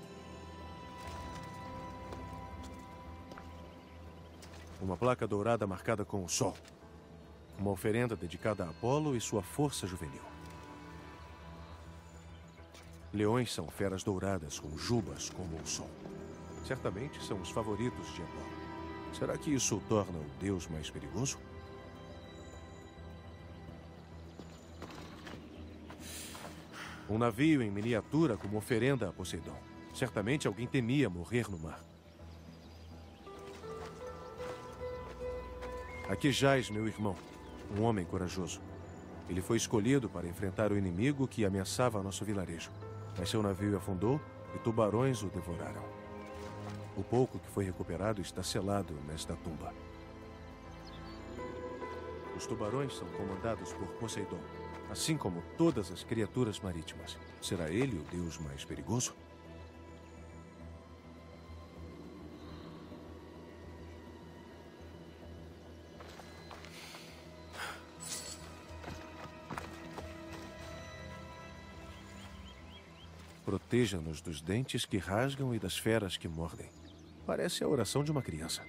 Uma placa dourada marcada com o sol. Uma oferenda dedicada a Apolo e sua força juvenil. Leões são feras douradas com jubas como o sol. Certamente são os favoritos de Apolo. Será que isso o torna o deus mais perigoso? Um navio em miniatura como oferenda a Poseidon. Certamente alguém temia morrer no mar. Aqui jaz meu irmão, um homem corajoso. Ele foi escolhido para enfrentar o inimigo que ameaçava nosso vilarejo. Mas seu navio afundou e tubarões o devoraram. O pouco que foi recuperado está selado nesta tumba. Os tubarões são comandados por Poseidon, assim como todas as criaturas marítimas. Será ele o deus mais perigoso? Proteja-nos dos dentes que rasgam e das feras que mordem. Parece a oração de uma criança.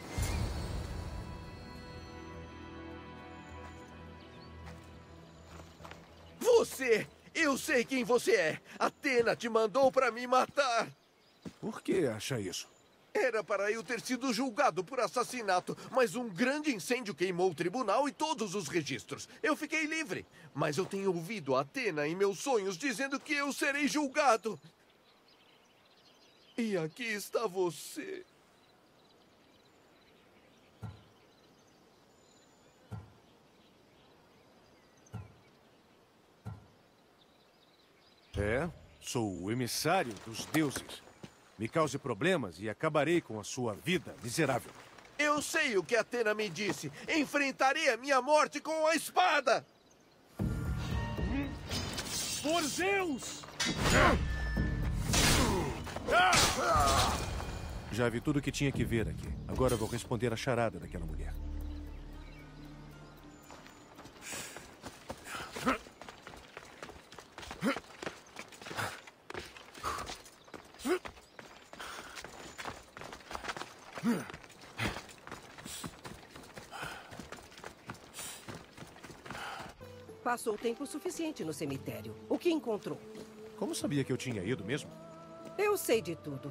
Você! Eu sei quem você é! Atena te mandou para me matar! Por que acha isso? Era para eu ter sido julgado por assassinato, mas um grande incêndio queimou o tribunal e todos os registros. Eu fiquei livre, mas eu tenho ouvido a Atena em meus sonhos dizendo que eu serei julgado. E aqui está você. É, sou o emissário dos deuses. Me cause problemas e acabarei com a sua vida miserável. Eu sei o que Atena me disse. Enfrentarei a minha morte com a espada. Por Zeus! Já vi tudo o que tinha que ver aqui. Agora vou responder a charada daquela mulher. Passou tempo suficiente no cemitério. O que encontrou? Como sabia que eu tinha ido mesmo? Eu sei de tudo.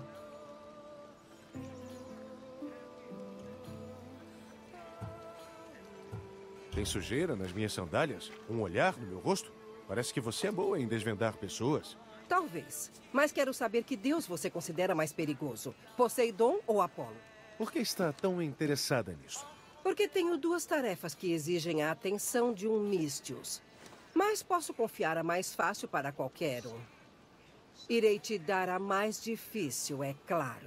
Tem sujeira nas minhas sandálias? Um olhar no meu rosto? Parece que você é boa em desvendar pessoas. Talvez. Mas quero saber que deus você considera mais perigoso. Poseidon ou Apolo? Por que está tão interessada nisso? Porque tenho duas tarefas que exigem a atenção de um Misthios. Mas posso confiar a mais fácil para qualquer um. Irei te dar a mais difícil, é claro.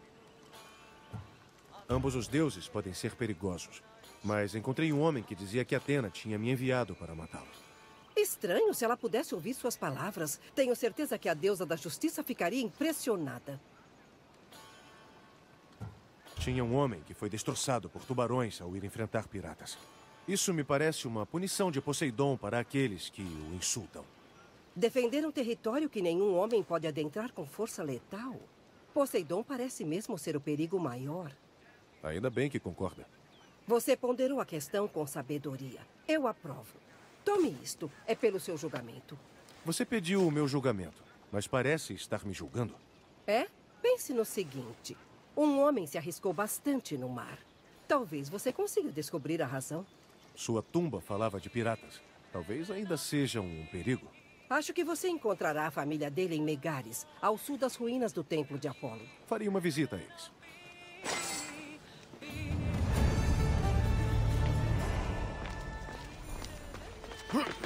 Ambos os deuses podem ser perigosos. Mas encontrei um homem que dizia que Atena tinha me enviado para matá-lo. Estranho se ela pudesse ouvir suas palavras. Tenho certeza que a deusa da justiça ficaria impressionada. Tinha um homem que foi destroçado por tubarões ao ir enfrentar piratas. Isso me parece uma punição de Poseidon para aqueles que o insultam. Defender um território que nenhum homem pode adentrar com força letal? Poseidon parece mesmo ser o perigo maior. Ainda bem que concorda. Você ponderou a questão com sabedoria. Eu aprovo. Tome isto. É pelo seu julgamento. Você pediu o meu julgamento, mas parece estar me julgando. É? Pense no seguinte. Um homem se arriscou bastante no mar. Talvez você consiga descobrir a razão. Sua tumba falava de piratas. Talvez ainda sejam um perigo. Acho que você encontrará a família dele em Megares, ao sul das ruínas do Templo de Apolo. Faria uma visita a eles.